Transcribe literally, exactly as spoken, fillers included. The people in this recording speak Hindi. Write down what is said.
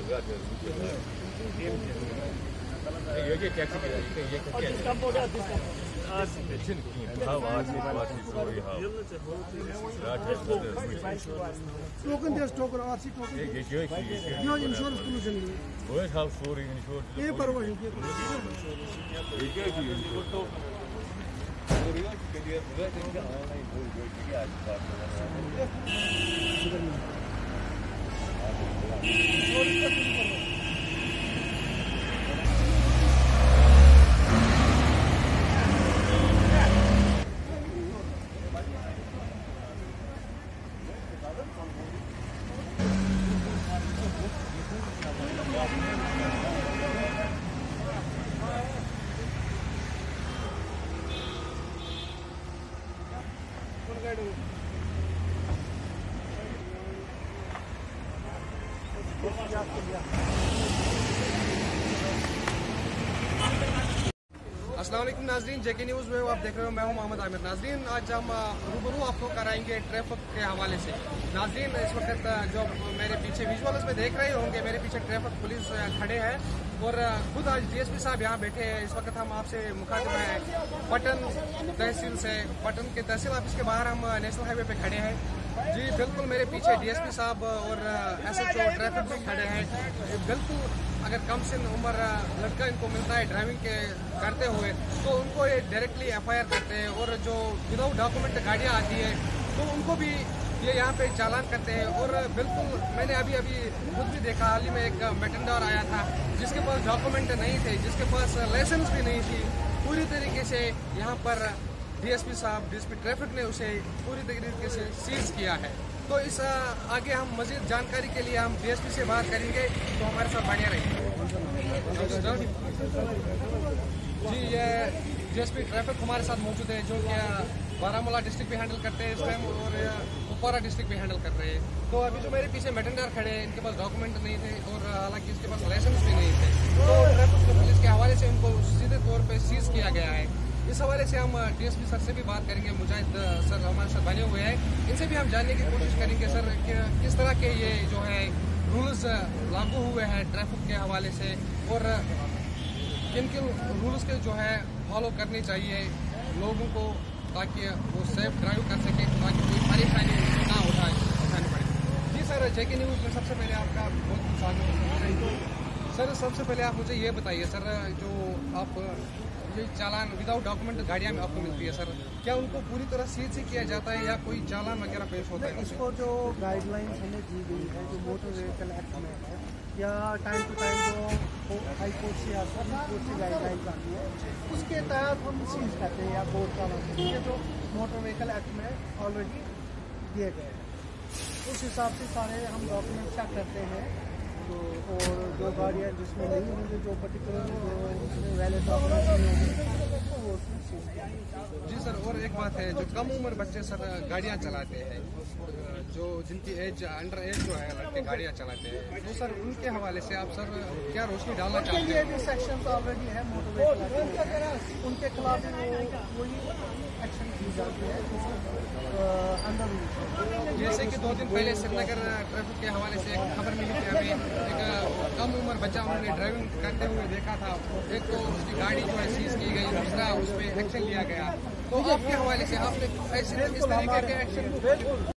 Token there's token R C token. Your insurance pollution. Where have sorry insurance? ये परवाह अस्सलाम वालेकुम नाज़रीन, जेके न्यूज़ में आप देख रहे हो। मैं हूं मोहम्मद आमिर। नाज़रीन, आज हम रूबरू आपको कराएंगे ट्रैफिक के हवाले से। नाज़रीन, इस वक्त जो मेरे पीछे विजुअल्स में देख रहे होंगे, मेरे पीछे ट्रैफिक पुलिस खड़े हैं और खुद आज डीएसपी साहब यहाँ बैठे हैं। इस वक्त हम आपसे मुखातिब हैं पटन तहसील से। पटन के तहसील ऑफिस के बाहर हम नेशनल हाईवे पे खड़े हैं। जी बिल्कुल, मेरे पीछे डीएसपी साहब और एसएचओ ट्रैफिक भी खड़े हैं। बिल्कुल, अगर कम से उम्र लड़का इनको मिलता है ड्राइविंग के करते हुए तो उनको ये डायरेक्टली एफआईआर करते हैं, और जो विदाउट डॉक्यूमेंट गाड़ियाँ आती है तो उनको भी ये यहाँ पे चालान करते हैं। और बिल्कुल, मैंने अभी अभी खुद भी देखा, हाल ही में एक मैटेंडर आया था जिसके पास डॉक्यूमेंट नहीं थे, जिसके पास लाइसेंस भी नहीं थी। पूरी तरीके से यहाँ पर डीएसपी साहब, डीएसपी ट्रैफिक ने उसे पूरी तरीके से सीज किया है। तो इस आगे हम मजीद जानकारी के लिए हम डीएसपी से बात करेंगे, तो हमारे साथ बने रहिए। जी, ये डीएसपी ट्रैफिक हमारे साथ मौजूद है, जो कि बारामूला डिस्ट्रिक्ट भी हैंडल करते हैं इस टाइम और कुपवारा डिस्ट्रिक्ट भी हैंडल कर रहे हैं। तो अभी जो मेरे पीछे मैटेंडर खड़े हैं, इनके पास डॉक्यूमेंट नहीं थे और हालांकि इसके पास लाइसेंस भी नहीं थे। तो ट्रैफिक पुलिस के हवाले से उनको सीधे तौर पर सीज किया गया है। इस हवाले से हम डीएसपी सर से भी बात करेंगे। मुजाहिद सर हमारे साथ बने हुए हैं, इनसे भी हम जानने की कोशिश करेंगे सर कि किस तरह के ये जो है रूल्स लागू हुए हैं ट्रैफिक के हवाले से, और किन किन रूल्स के जो है फॉलो करनी चाहिए लोगों को, ताकि वो सेफ ड्राइव कर सके, ताकि कोई परेशानी ना उठाए उठानी पड़े। जी सर, जेके न्यूज़ में सबसे पहले आपका बहुत बहुत स्वागत है। सर, सबसे पहले आप मुझे ये बताइए सर, जो आप ये चालान विदाउट डॉक्यूमेंट गाड़ियाँ में आपको मिलती है सर, क्या उनको पूरी तरह सीज से किया जाता है या कोई चालान वगैरह पेश होता है? इसको जो गाइडलाइंस हमें दी गई है, जो मोटर व्हीकल एक्ट में है, या टाइम टू टाइम जो हाई कोर्ट से या सुप्रीम कोर्ट से गाइडलाइंस आती है, उसके तहत हम सीज करते हैं या बोर्ड चालान करते हैं, जो मोटर व्हीकल एक्ट में ऑलरेडी दिए गए हैं। उस हिसाब से सारे हम डॉक्यूमेंट चेक करते हैं। तो और जो गाड़ियाँ जिसमें नहीं होंगी, जो पर्टिकुलर जो उसमें वैलिड डॉक्यूमेंट नहीं होंगे, तो वो उसमें सीज किया। जी सर, और एक बात है, जो कम उम्र बच्चे सर गाड़ियाँ चलाते हैं, जो जिनकी एज अंडर एज जो है लड़के गाड़ियाँ चलाते हैं, तो सर उनके हवाले से आप सर क्या रोशनी डालना चाहते हैं? उनके लिए भी सेक्शन ऑलरेडी है मोटर व्हीकल, उनके खिलाफ वही एक्शन की जाती है अंडर। जैसे कि दो दिन पहले श्रीनगर ट्रैफिक के हवाले से एक खबर मिली थी हमें, एक कम उम्र बच्चा उन्होंने ड्राइविंग करते हुए देखा था। एक तो उसकी गाड़ी जो है सीज की गई, दूसरा उस पर एक्शन लिया गया। तो आपके हवाले से आपने ऐसे इस तरीके के एक्शन